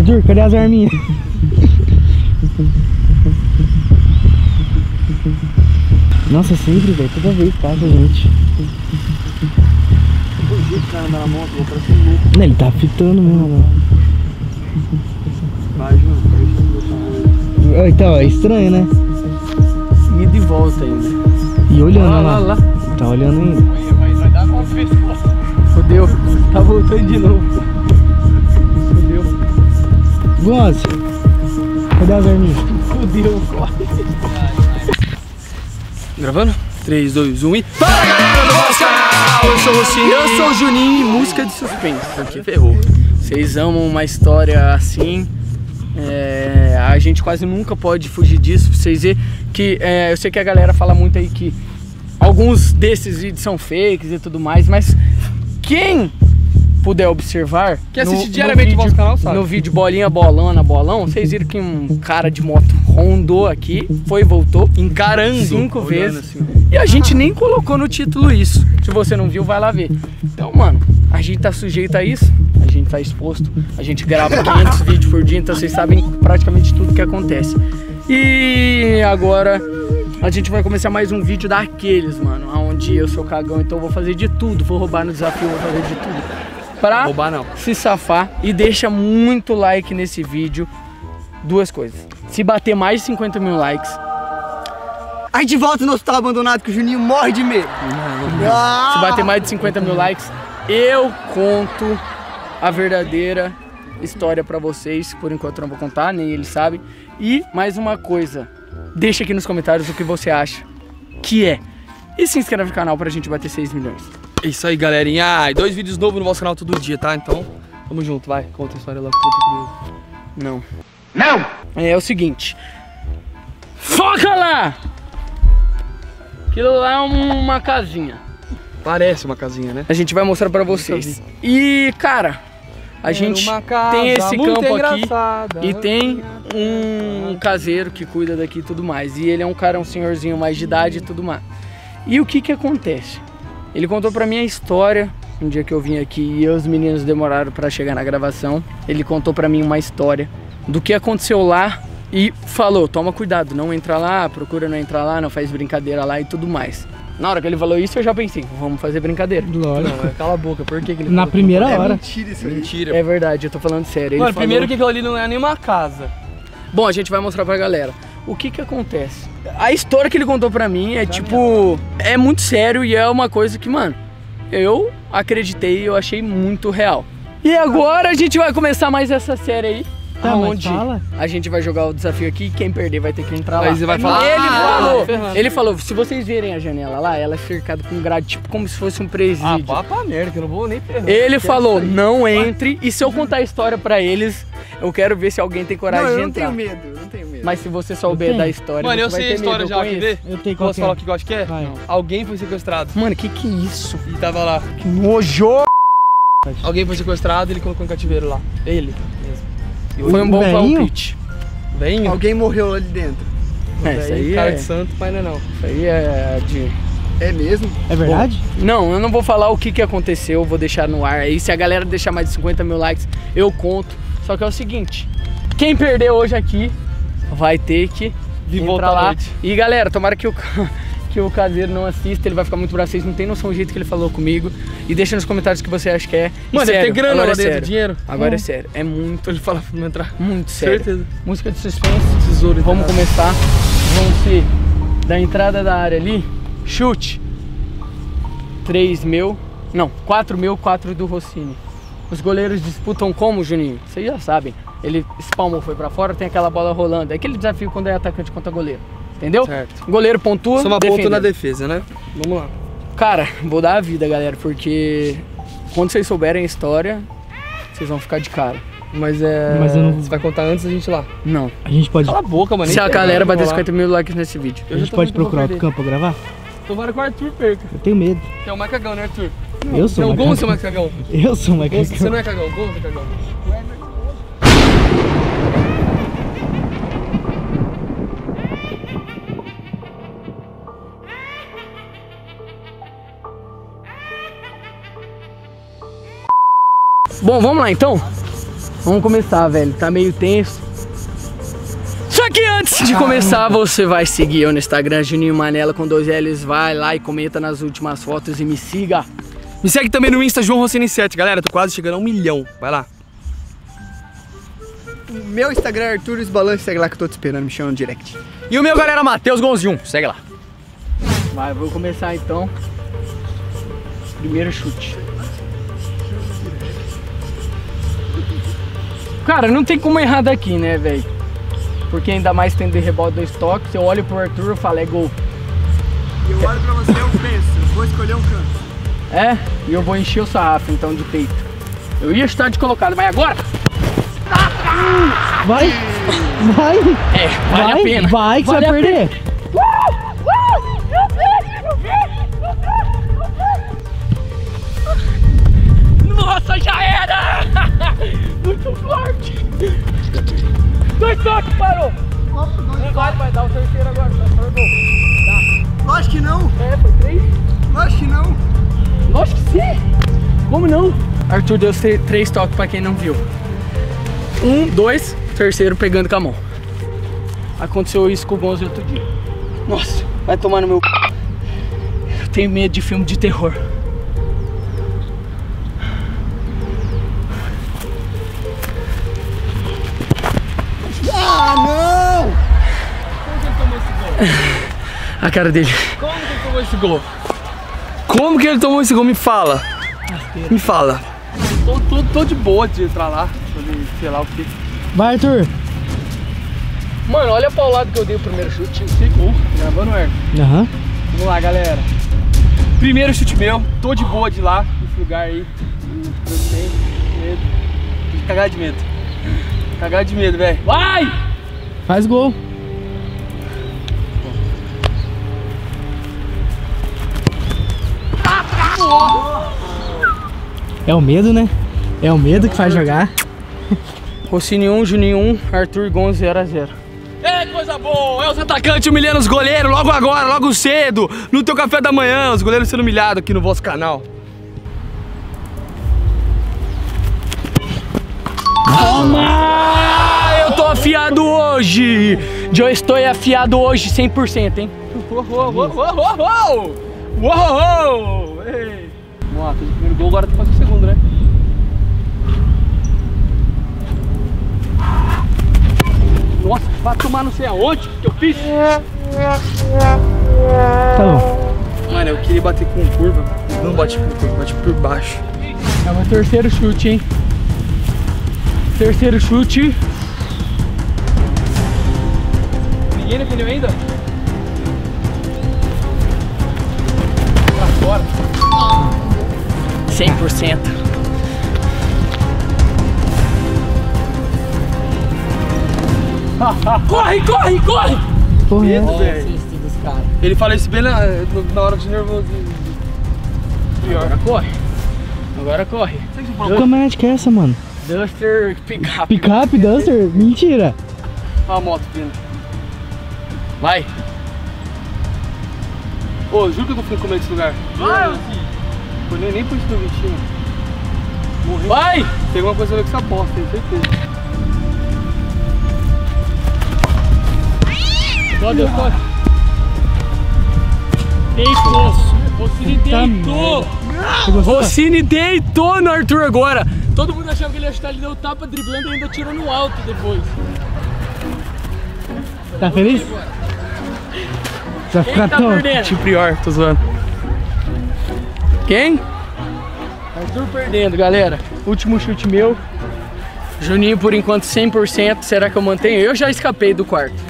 Arthur, cadê as arminhas? Nossa, sempre, velho, toda vez passa, gente. O jeito que o cara anda na moto, vou pra ser louco. Não, ele tá fitando mesmo, mano. Vai, João, Então, é estranho, né? e de volta ainda. E olhando Lá, lá. Tá olhando ainda. Vai dar com o pescoço. Fudeu, tá voltando de novo. Fudeu. Gonze, cadê as arminhas? Fudeu, corre. Gravando? 3, 2, 1 e... Fala galera do nosso canal! Eu sou o Rocinho, eu sou o Juninho e música de suspense, porque ferrou. Vocês amam uma história assim, a gente quase nunca pode fugir disso. Pra vocês verem que, eu sei que a galera fala muito aí que alguns desses vídeos são fakes e tudo mais, mas quem puder observar, que assiste diariamente o nosso canal sabe. No vídeo bolinha, bolona, bolão, vocês viram que um cara de moto rondou aqui, foi e voltou, encarando 5 vezes, assim. E a gente nem colocou no título isso. Se você não viu, vai lá ver. Então, mano, a gente tá sujeito a isso, a gente tá exposto, a gente grava 500 vídeos por dia, então vocês sabem praticamente tudo que acontece. E agora a gente vai começar mais um vídeo daqueles, mano, onde eu sou cagão, então eu vou fazer de tudo, vou roubar no desafio, vou fazer de tudo pra roubar não, se safar. E deixa muito like nesse vídeo. Duas coisas: se bater mais de 50 mil likes, a gente volta no hospital abandonado que o Juninho morre de medo. se bater mais de 50 mil likes, eu conto a verdadeira história pra vocês. Por enquanto eu não vou contar, nem eles sabem. E mais uma coisa, deixa aqui nos comentários o que você acha que é. E se inscreve no canal pra gente bater 6 milhões. É isso aí, galerinha. 2 vídeos novos no nosso canal todo dia, tá? Então, tamo junto, vai. Conta a história lá. Não. Não! É o seguinte. Foca lá! Aquilo lá é uma casinha. Parece uma casinha, né? A gente vai mostrar pra vocês. E, cara, a gente tem esse campo aqui e tem um caseiro que cuida daqui e tudo mais. E ele é um cara, um senhorzinho mais de idade e tudo mais. E o que que acontece? Ele contou pra mim a história, um dia que eu vim aqui e os meninos demoraram pra chegar na gravação. Ele contou pra mim uma história do que aconteceu lá e falou: toma cuidado, não entra lá, procura não entrar lá, não faz brincadeira lá e tudo mais. Na hora que ele falou isso, eu já pensei: vamos fazer brincadeira. Lógico. Não, cala a boca, por que ele Na primeira hora. Mentira isso aí. Mentira. É verdade, eu tô falando sério. Mano, Ele primeiro falou... que aquilo ali não é nenhuma casa. Bom, a gente vai mostrar pra galera. O que que acontece? A história que ele contou pra mim é tipo... é muito sério e é uma coisa que, mano, eu acreditei, eu achei muito real. E agora a gente vai começar mais essa série aí. Tá, mas onde fala. a gente vai jogar o desafio aqui e quem perder vai ter que entrar lá. Aí você vai falar... Ele falou, se vocês verem a janela lá, ela é cercada com grade, tipo como se fosse um presídio. Ah, pá pra merda, que eu não vou nem ferrar. Ele falou, não entre, e se eu contar a história pra eles, eu quero ver se alguém tem coragem Não, de eu não entrar. tenho medo, eu não tenho medo. Mas se você souber da história, Mano, eu você vai sei a ter história medo, já, eu quer conheço. ver? Eu tenho Posso qualquer. falar o que eu acho que é? Vai. Não. Alguém foi sequestrado Mano, que é isso? e tava lá. Que nojo! Alguém foi sequestrado e ele colocou em cativeiro lá. Ele mesmo. Foi um bom velhinho? palpite. Venho. Alguém morreu ali dentro. Isso aí Cara é... de santo, mas não é não. Isso aí é de... É mesmo? É verdade? Não, eu não vou falar o que que aconteceu, vou deixar no ar. Aí se a galera deixar mais de 50 mil likes, eu conto. Só que é o seguinte, quem perder hoje aqui vai ter que De entrar volta à lá. noite. E galera, tomara que o caseiro não assista, ele vai ficar muito bravo. Vocês não tem noção do jeito que ele falou comigo. E deixa nos comentários o que você acha que é. E Mano, sério, deve ter grana agora lá é dentro, sério. dinheiro. Agora é sério, é muito, Ele fala pra não entrar. muito sério. Certeza. Música de suspense. Tesouro. Vamos começar. Vamos ser da entrada da área ali. Chute. 3 mil. Não, 4 mil, 4 do Rossini. Os goleiros disputam como, Juninho? Vocês já sabem. Ele espalmou, foi pra fora, tem aquela bola rolando. É aquele desafio quando é atacante contra goleiro. Entendeu? Certo. Goleiro pontua, Soma ponto defendendo. na defesa, né? Vamos lá. Cara, vou dar a vida, galera, porque quando vocês souberem a história, vocês vão ficar de cara. Mas é... Mas eu não- Você vai contar antes da gente ir lá. Não. A gente pode, Cala a boca, mano. Se nem a tem galera nada bater pra falar. 50 mil likes nesse vídeo. a gente pode procurar outro campo pra gravar? Tomara que o Arthur perca. Eu tenho medo. Que é o mais cagão, né, Arthur? Eu sou Não, o mais Gonçalo é cagão. o mais cagão. Eu sou mais Gonçalo, você cagão. não é cagão, o Gonçalo é cagão. Bom, vamos lá então. Vamos começar, velho. Tá meio tenso. Só que antes de começar, você vai seguir eu no Instagram, Juninho Manela com 2 L's. Vai lá e comenta nas últimas fotos e me siga. Me segue também no Insta, João Rossini 7. Galera, tô quase chegando a 1 milhão. Vai lá. O meu Instagram é Arthur Esbalance, segue lá que eu tô te esperando, me chama no direct. E o meu, galera, Matheus Gonzium. Segue lá. Vai, vou começar então. Primeiro chute. Cara, não tem como errar daqui, né, velho? Porque ainda mais tendo de rebote 2 toques, eu olho pro Arthur e falo, é gol. E eu olho pra você e eu penso, vou escolher um canto. É, e eu vou encher o sarrafo então de peito. Eu ia chutar de colocado, mas agora... Vai! Vai! É, vale a pena. Vai que vale você vai perder. Nossa, já era! Muito forte! 2 toques, parou! Não vai dar o terceiro agora, tá? Foi gol. Lógico que não! É, foi 3? Lógico que não! Lógico que sim! Como não? Arthur deu 3 toques pra quem não viu. 1, 2, terceiro pegando com a mão. Aconteceu isso com o Gonzo outro dia. Nossa, vai tomar no meu... Eu tenho medo de filme de terror. Ah, não! Como que ele tomou esse gol? A cara dele. Como que ele tomou esse gol? Como que ele tomou esse gol? Me fala. Me fala. Tô de boa de entrar lá. Sei lá o que. Vai, Arthur. Mano, olha pra o lado que eu dei o primeiro chute. Ficou. Gravando, Erno. Aham. Vamos lá, galera. Primeiro chute meu. Tô de boa de lá. Nesse lugar aí. Eu tenho medo. De cagar de medo. Cagar de medo, velho. Vai! Faz gol. É o medo, né? É o medo que faz jogar. Rossini 1, Juninho 1, Arthur e Gonzo 0 a 0. É coisa boa, é os atacantes humilhando os goleiros logo agora, logo cedo, no teu café da manhã, os goleiros sendo humilhados aqui no vosso canal. Toma! Eu tô afiado hoje! Eu estou afiado hoje 100%, hein? Uou! Ei. Vamos lá, fez o primeiro gol, agora tem que fazer o segundo, né? Nossa, vai tomar não sei aonde que eu fiz. Tá bom. Mano, eu queria bater com curva, não bate com curva, bate por baixo. É o meu terceiro chute, hein? Terceiro chute. Ninguém defendeu ainda? Pra fora. 100%. Corre, corre, corre! Medo, velho. Ele fala isso bem na hora de nervoso. Pior. Agora corre. Agora corre. Que caminhonete que é essa, mano? Duster Pickup. Picape, Duster? Mentira. Olha a moto vindo. Vai. Ô, juro que eu tô ficando com medo desse lugar. Vai, Pô, nem por isso que eu vesti. Morri. Vai! Tem alguma coisa a ver com essa bosta, tenho certeza. Só Deus, corre. Deitou. Rossini deitou. Rossini deitou no Arthur agora. Todo mundo achava que ele ia chutar, ele deu tapa driblando e ainda tirou no alto depois. Tá feliz? Vai Quem ficar tá tão... perdendo? Tipo pior, tô zoando. Quem? Arthur perdendo, galera. Último chute meu. Juninho por enquanto 100%. Será que eu mantenho? Eu já escapei do quarto.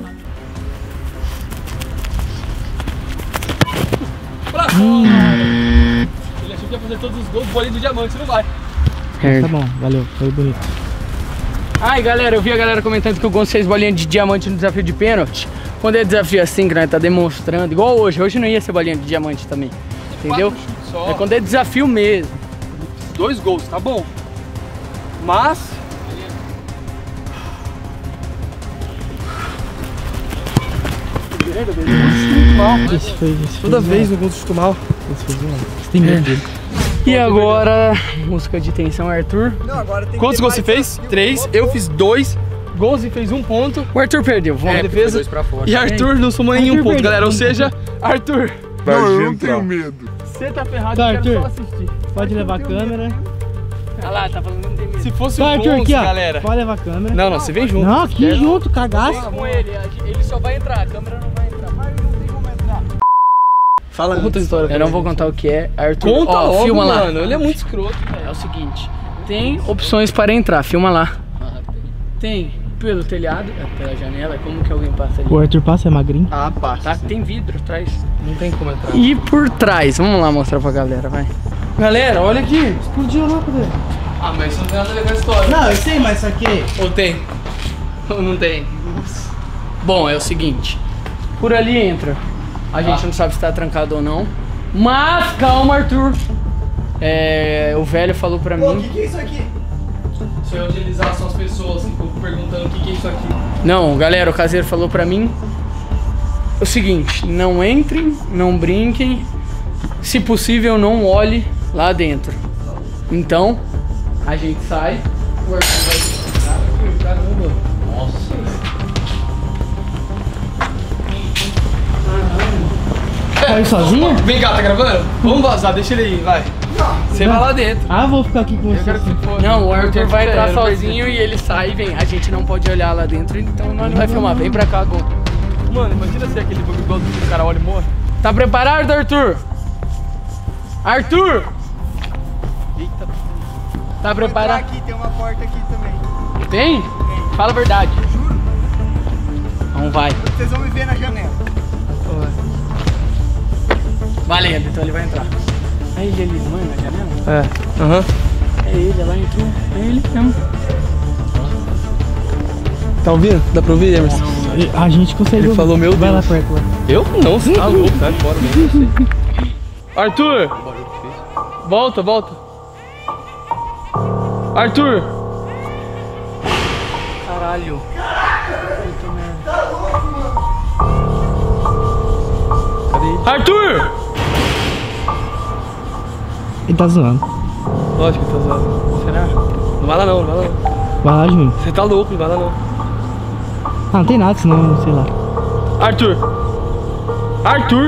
Pra fora! Ele achou que ia fazer todos os gols, bolinho do diamante, não vai. Tá bom, valeu, foi bonito. Ai, galera, eu vi a galera comentando que o Gonçalo fez bolinha de diamante no desafio de pênalti. Quando é desafio assim, que nós tá demonstrando, igual hoje. Hoje não ia ser bolinha de diamante também, entendeu? Só. É quando é desafio mesmo. 2 gols, tá bom. Mas... Esse foi Toda vez no gol do mal. Esse foi zoado. Você tem medo dele. E agora, música de tensão, Arthur. Não, agora tem Quantos gols você fez? 3, eu fiz 2. Gols e fez 1 ponto. O Arthur perdeu, vamos. Defesa. E Arthur não somou nenhum ponto, galera. Ou seja, Arthur. Não, eu não tenho medo. Você tá ferrado, Tá, eu quero só Arthur. assistir. Pode levar a câmera. Olha lá, tá falando que não tem medo. Se fosse Tá, um Arthur, ponto, aqui, ó. galera. Pode levar a câmera. Não, você vem junto. Não, aqui junto, cagaço. Com ele só vai entrar, a câmera não vai entrar. Mas não tem como entrar. Fala Conta a história. Eu não vou contar o que é, Arthur. Conta ó, logo, filma lá. mano. Ele é muito escroto, velho. É o seguinte, tem opções para entrar, filma lá. Tem pelo telhado, pela janela, como que alguém passa ali? O Arthur passa, é magrinho. Ah, passa. Tá, tem vidro atrás. Não tem como entrar. E por trás, vamos lá mostrar pra galera, vai. Galera, olha aqui. Explodiu lá, cadê? Ah, mas isso não tem nada a ver com a história. Não, eu sei, mas isso aqui... Ou tem? Ou não tem? Bom, é o seguinte, por ali entra. A gente não sabe se tá trancado ou não. Mas, calma, Arthur. O velho falou pra Pô, o mim... que é isso aqui? Se eu utilizar só as pessoas, tipo, perguntando o que é isso aqui. Não, galera, o caseiro falou pra mim o seguinte, não entrem, não brinquem, se possível não olhe lá dentro. Então, a gente sai, o Arthur vai... Caramba, nossa. Tá aí sozinho? Vem cá, tá gravando? Vamos vazar, deixa ele aí, vai. Você vai lá dentro. Ah, eu vou ficar aqui com Eu você. quero que você for. Não, o Arthur vai entrar Eu não sozinho e ele sai e vem. A gente não pode olhar lá dentro, então nós não vai filmar. Vem pra cá, Gon. Mano, imagina se aquele bagulho que o cara olha e morre. Tá preparado, Arthur? Arthur! Eita. Tá preparado? Aqui, tem uma porta aqui também. Tem? Fala a verdade. Então vai. Vocês vão me ver na janela. Valendo, então ele vai entrar. É ele ali, não é? Na janela? É. Aham. É ele, ela entrou. É ele mesmo. Tá ouvindo? Dá pra ouvir, Emerson? A gente consegue... Ele falou, meu Vai lá Deus. perto lá. Eu? Não, você tá louco, sai fora mesmo. Arthur! Volta, volta. Arthur! Caralho. Cadê ele? Arthur! Ele tá zoando. Lógico que tá zoado. Será? Não vai lá não, não vai lá não. Vai lá, Juninho. Você tá louco, não vai lá não. Ah, não tem nada, senão, sei lá. Arthur! Arthur!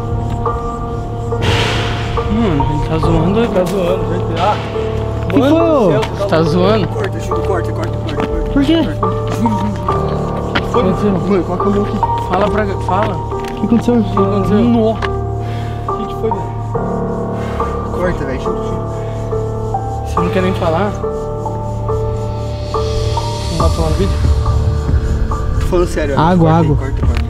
Mano, ele tá zoando. Ele Tá zoando, certeza. Ah, Que foi, ô? Você tá zoando? Corta, Júlio, corta. Por quê? foi. Mano, coloca a mão aqui. Fala pra... Fala. O que aconteceu? Nó. O que foi, velho? Corta, velho. Júlio. Você não quer nem falar? Não vai falar no vídeo? Tô falando sério. ó. Água, Corta aí, água. Corta.